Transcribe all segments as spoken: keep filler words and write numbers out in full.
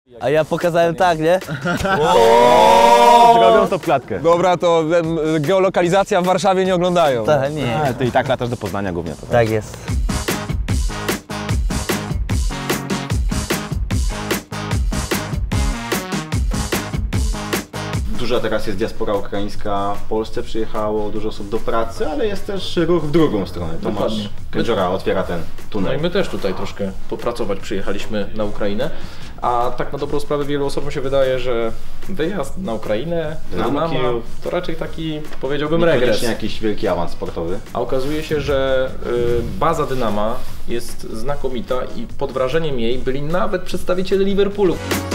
A ja pokazałem tak, nie? Robią to w klatkę. Dobra, to em, geolokalizacja w Warszawie nie oglądają. Tak, nie. A, ty i tak latasz do Poznania głównie. To, Tak jest. Duża teraz jest diaspora ukraińska, w Polsce przyjechało dużo osób do pracy, ale jest też ruch w drugą stronę. Tomasz Kędziora otwiera ten No tunel. i my też tutaj troszkę popracować przyjechaliśmy na Ukrainę, a tak na dobrą sprawę wielu osobom się wydaje, że wyjazd na Ukrainę, Dynamo Dynamo, Kijów. to raczej taki, powiedziałbym, regres. Niekoniecznie jakiś wielki awans sportowy. A okazuje się, że y, baza Dynama jest znakomita i pod wrażeniem jej byli nawet przedstawiciele Liverpoolu.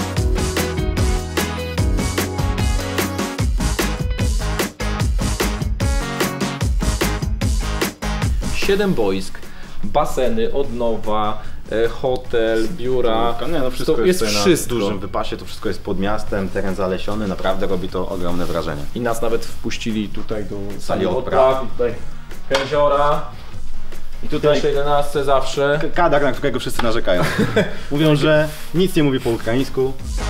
Siedem boisk, baseny, odnowa, e, hotel, biura. Nie, no wszystko to jest, jest tutaj wszystko. na dużym wypasie, to wszystko jest pod miastem, teren zalesiony, naprawdę robi to ogromne wrażenie. I nas nawet wpuścili tutaj do Sali odpraw. I tutaj Kędziora. I W tutaj pierwszej jedenastce zawsze. kadar, na którego wszyscy narzekają. Mówią, że nic nie mówi po ukraińsku.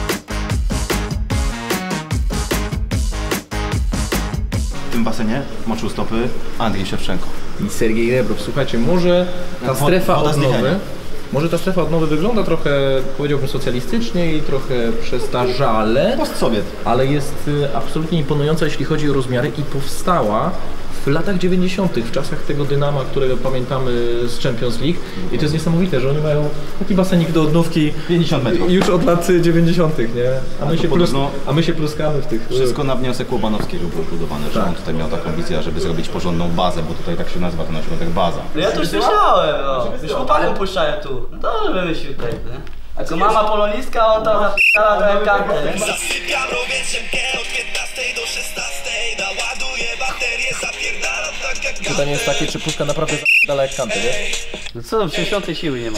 W tym basenie moczył stopy Andrzej Szewczenko. I Sergiej Rebrow. Słuchajcie, może ta Wo- strefa woda odnowy, zniechania. może ta strefa odnowy wygląda trochę, powiedziałbym, socjalistycznie i trochę przestarzale, Post-Sowiet. ale jest y, absolutnie imponująca, jeśli chodzi o rozmiary i powstała w latach dziewięćdziesiątych, w czasach tego Dynama, którego pamiętamy z Champions League. I to jest niesamowite, że oni mają taki basenik do odnówki pięćdziesiąt metrów. już od lat dziewięćdziesiątych, nie? A my, to się, plus, podobno- a my się pluskamy w tych... Wszystko na wniosek Łobanowskiego było budowane, że Tak. on tutaj miał taką wizję, żeby zrobić porządną bazę, bo tutaj tak się nazywa ten ośrodek baza. No ja to już słyszałem, no. Już chłopakom puszczają tu. No to wymyślił tutaj, nie? Tylko mama polonistka, on tam zapisała trochę kantę, nie? Zasypiam rowieczemkę od piętnastej do szesnastej. Naładuję baterię, zapierdalam tak jak Pytanie jest takie, czy puszka naprawdę za jak kantę, wiesz? No co tam, sześćdziesiątej siły nie ma.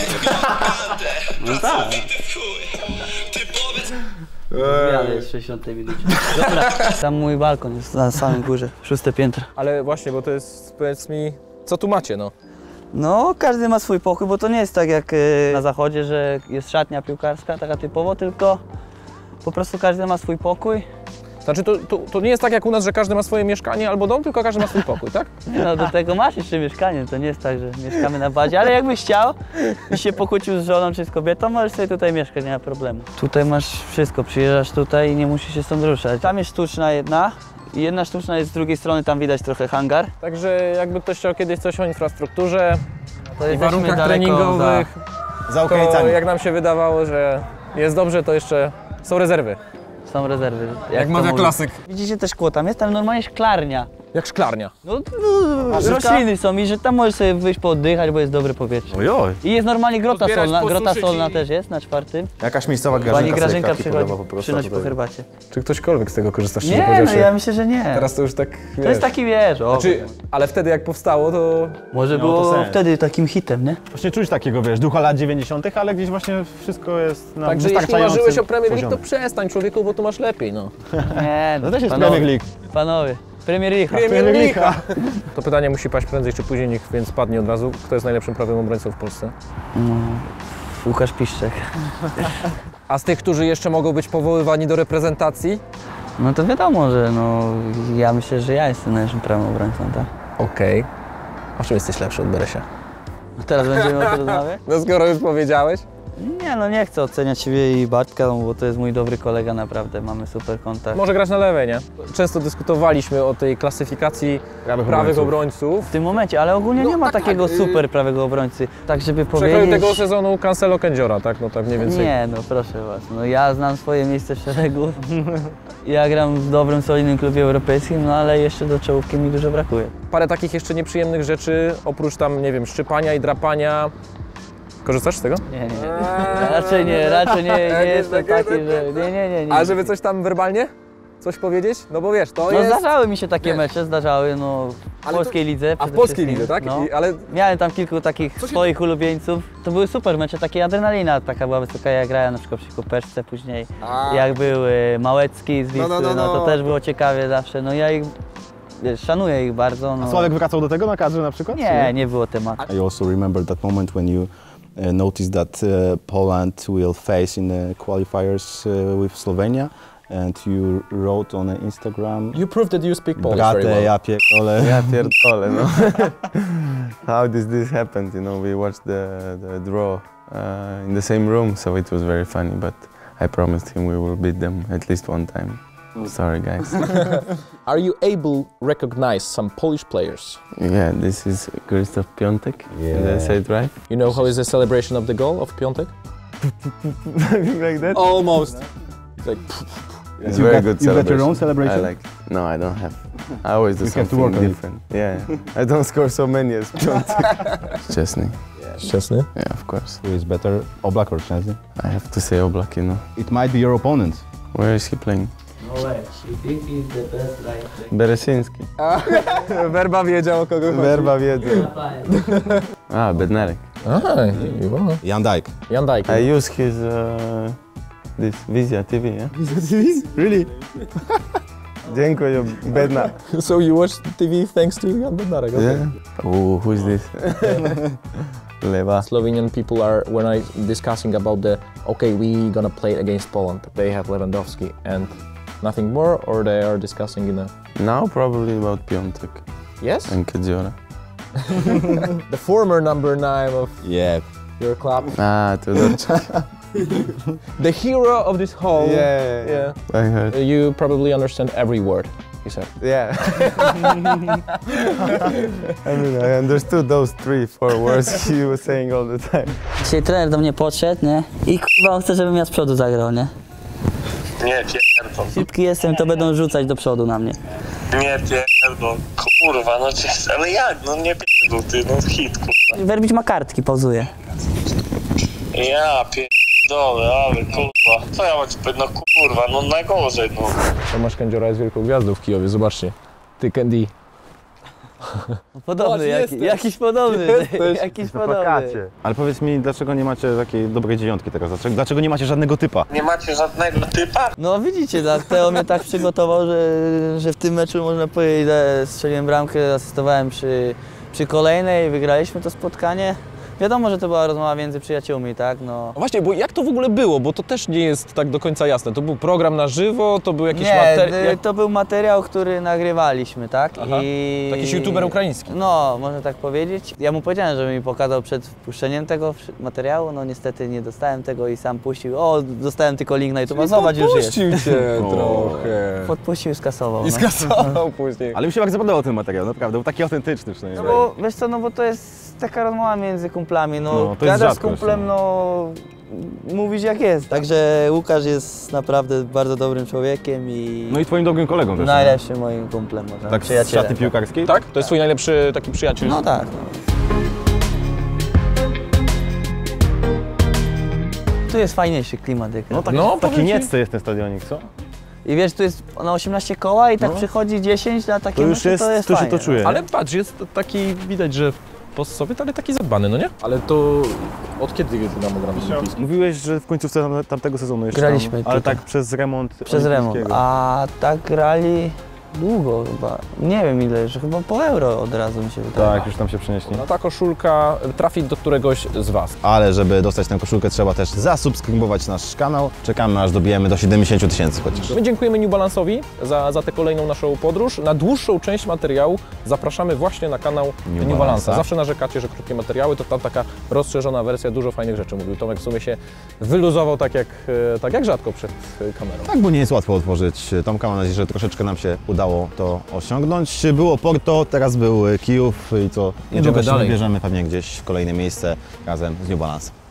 No tak. w chuj. Ty powiedz. Zmiany jest w sześćdziesiątej minucie. Dobra, tam mój balkon jest na samym górze, szóste piętro. Ale właśnie, bo to jest, powiedz mi, co tu macie, no? No, każdy ma swój pokój, bo to nie jest tak jak y, na zachodzie, że jest szatnia piłkarska, taka typowo, tylko po prostu każdy ma swój pokój. Znaczy, to, to, to nie jest tak jak u nas, że każdy ma swoje mieszkanie albo dom, tylko każdy ma swój pokój, tak? Nie, no do tego masz jeszcze mieszkanie, to nie jest tak, że mieszkamy na bazie, ale jakbyś chciał i się pokłócił z żoną czy z kobietą, możesz sobie tutaj mieszkać, nie ma problemu. Tutaj masz wszystko, przyjeżdżasz tutaj i nie musisz się stąd ruszać. Tam jest sztuczna jedna i jedna sztuczna jest z drugiej strony, tam widać trochę hangar. Także jakby ktoś chciał kiedyś coś o infrastrukturze To i jesteśmy warunkach daleko treningowych, Za to jak nam się wydawało, że jest dobrze, to jeszcze są rezerwy. Za, są rezerwy. Jak to mawia mówię. klasyk. Widzicie też szkło, tam jest tam normalnie szklarnia. Jak szklarnia. No, no rośliny są i że tam możesz sobie wyjść pooddychać, bo jest dobre powietrze. Ojoj. I jest normalnie grota Pozbierać, solna, grota posuszyć solna i- też jest na czwartym. Jakaś miejscowa Pani Grażynka Grażynka sobie przychodzi, po prostu. przynosi po tutaj. herbacie. Czy ktośkolwiek z tego korzysta, szczerze Nie, no powiedziawszy? ja myślę, że nie. Teraz to już tak, wiesz. To jest taki, wiesz, o, Znaczy, ale wtedy jak powstało, to może No, to było sens. wtedy takim hitem, nie? Właśnie czuć takiego, wiesz, ducha lat dziewięćdziesiątych, ale gdzieś właśnie wszystko jest na Także jeśli wystarczającym marzyłeś o Premier League, to poziomie. przestań, człowieku, bo tu masz lepiej, no. Nie, To też jest panowie, Premier League. Panowie, Premier League. Premier League. To pytanie musi paść prędzej czy później, niech więc padnie od razu. Kto jest najlepszym prawym obrońcą w Polsce? Łukasz Piszczek. A z tych, którzy jeszcze mogą być powoływani do reprezentacji? No to wiadomo, że no, ja myślę, że ja jestem najlepszym prawym obrońcą, tak? Okej. A w czym jesteś lepszy od Beresia? A teraz będziemy o tym rozmawiać? No skoro już powiedziałeś. Nie, no nie chcę oceniać siebie i Bartka, no, bo to jest mój dobry kolega naprawdę, mamy super kontakt. Może grać na lewej, nie? Często dyskutowaliśmy o tej klasyfikacji Prawych prawych obrońców. obrońców. W tym momencie, ale ogólnie No nie ma tak, takiego tak, super prawego obrońcy, tak żeby Przekroju powiedzieć... tego sezonu Cancelo Kędziora, tak? No tak mniej więcej. Nie, no proszę was, no ja znam swoje miejsce w szeregu. Ja gram w dobrym, solidnym klubie europejskim, no ale jeszcze do czołówki mi dużo brakuje. Parę takich jeszcze nieprzyjemnych rzeczy, oprócz tam, nie wiem, szczypania i drapania. Korzystasz z tego? Nie, nie, nie. Raczej nie, raczej nie, nie jestem taki, że... Nie, nie, nie, nie. A żeby coś tam werbalnie? Coś powiedzieć? No bo wiesz, to No jest... zdarzały mi się takie wiesz. mecze, zdarzały, no w Ale to- polskiej lidze A w przede polskiej wszystkim, lidze, tak? No. I, ale Miałem tam kilku takich się- swoich ulubieńców. To były super mecze, takie adrenalina taka była wysoka. Ja grałem na przykład przeciwko Peszce później. A. Jak był y, Małecki z Wisły, No, no, no, no, no. to też było ciekawie zawsze. No ja ich, wiesz, szanuję ich bardzo. No. A Sławek wracał do tego na kadrze na przykład? Nie, nie było tematu. I also remember that moment when you uh, noticed that uh, Poland will face in the qualifiers uh, with Slovenia, and you wrote on Instagram. You proved that you speak Polish very Brate, well. ja pierdolę. Ja pierdolę, no. How did this happen? You know, we watched the, the draw uh, in the same room, so it was very funny, but I promised him we will beat them at least one time. Sorry, guys. Are you able to recognize some Polish players? Yeah, this is Krzysztof Piątek. Did I say it right? You know how is the celebration of the goal of Piątek? Like that? Almost. It's like It's very good You got your celebration. own celebration? I like. No, I don't have. I always do You have to something work on it. different. Yeah, I don't score so many as Piątek. Szczesny. Szczesny. Yeah, of course. Who is better, Oblak or Szczesny? I have to say Oblak, you know. It might be your opponent. Where is he playing? No way, she think he's the best right back. Beresinski. Werba wiedział, o kogo chodzi. Werba wiedzy. Ah, Bednarek. Aha, you are. Jan Dijk. Jan Dijk. I use his uh, this Vizia T V, yeah. Vizia T V? Really? Dziękuję, Bednar. So you watch T V thanks to Jan Bednarek. Okay. Yeah. Oh, who is this? Lewa. Slovenian people are, when I discussing about the, okay, we gonna play against Poland, they have Lewandowski and nothing more, or they are discussing in a... Now probably about Piątek Yes? and Kadziora. The former number nine of Yeah. your club. Ah, Tudorczak. The hero of this whole... Yeah, Yeah. I heard. Uh, You probably understand every word he said. Yeah. I mean, I understood those three, four words he was saying all the time. Dzisiaj trener do mnie podszedł, nie? I kurwa on chce, żebym ja z przodu zagrał, nie? Nie pierdol, Szybki jestem, to będą rzucać do przodu na mnie. nie pierdol, kurwa, no czy, ale jak, no nie pierdol ty, no hit, kurwa. Werbić ma kartki, pauzuje. Ja pierdolę, ale kurwa, co ja mam ci powiedzieć, no kurwa, no najgorzej, no. Tomasz Kędziora jest wielką gwiazdą w Kijowie, zobaczcie. Ty, Candy. Podobny, Patrz, jak, jesteś. jakiś podobny, jakiś podobny. Ale powiedz mi, dlaczego nie macie takiej dobrej dziewiątki teraz? Dlaczego, dlaczego nie macie żadnego typa? Nie macie żadnego typa? No widzicie, tak, Teo mnie tak przygotował, że, że w tym meczu można powiedzieć, że strzeliłem bramkę, asystowałem przy, przy kolejnej, wygraliśmy to spotkanie. Wiadomo, że to była rozmowa między przyjaciółmi, tak, no. Właśnie, bo jak to w ogóle było? Bo to też nie jest tak do końca jasne. To był program na żywo, to był jakiś Nie, materiał... y, to był materiał, który nagrywaliśmy, tak? Aha. I... Jakiś youtuber ukraiński. No, można tak powiedzieć. Ja mu powiedziałem, żeby mi pokazał przed wpuszczeniem tego przy- materiału, no niestety nie dostałem tego i sam puścił. O, dostałem tylko link na YouTube, a zobacz, już jest. Podpuścił cię trochę. Podpuścił i skasował. I no. skasował później. Ale mi się bardzo podobał ten materiał, naprawdę, był taki autentyczny przynajmniej. No bo wiesz co, no bo to jest taka rozmowa między kumplami, no, No, to jest gadasz z rzadkość, kumplem, no mówisz jak jest. Także Łukasz jest naprawdę bardzo dobrym człowiekiem i No i twoim dobrym kolegą też. najlepszym moim kumplem, może Tak z przyjacielem. szaty piłkarskiej? Tak? To jest twój najlepszy taki przyjaciel? No tak. No. Tu jest fajniejszy klimat. Jak No, tak, No, taki powiem ci- niecny jest ten stadionik, co? I wiesz, tu jest na osiemnaście koła i tak przychodzi dziesięć na takie To już mecze, jest, to jest to się fajnie, to czuje. Ale patrz, jest taki, widać, że postsowiet, ale taki zadbany, no nie? Ale to od kiedy Dynamo gra w Olimpijskim? Mówiłeś, że w końcówce tam, tamtego sezonu jeszcze Graliśmy tam, ale tutaj. tak przez remont Przez remont. olimpijskiego. A tak grali długo chyba. Nie wiem ile, że chyba po euro od razu mi się wydaje. Tak, już tam się przenieśli. No ta koszulka trafi do któregoś z Was. Ale żeby dostać tę koszulkę, trzeba też zasubskrybować nasz kanał. Czekamy, aż dobijemy do siedemdziesięciu tysięcy chociaż. My dziękujemy New Balance'owi za, za tę kolejną naszą podróż. Na dłuższą część materiału zapraszamy właśnie na kanał New, New Balance'a. Balance'a. Zawsze narzekacie, że krótkie materiały, to tam taka rozszerzona wersja, dużo fajnych rzeczy mówił. Tomek w sumie się wyluzował tak jak, e, tak jak rzadko przed e, kamerą. Tak, bo nie jest łatwo otworzyć Tomka. Mam nadzieję, że troszeczkę nam się udało to osiągnąć. Było Porto, teraz był Kijów i co? Niedługo się dalej. wybierzemy pewnie gdzieś w kolejne miejsce razem z New Balance.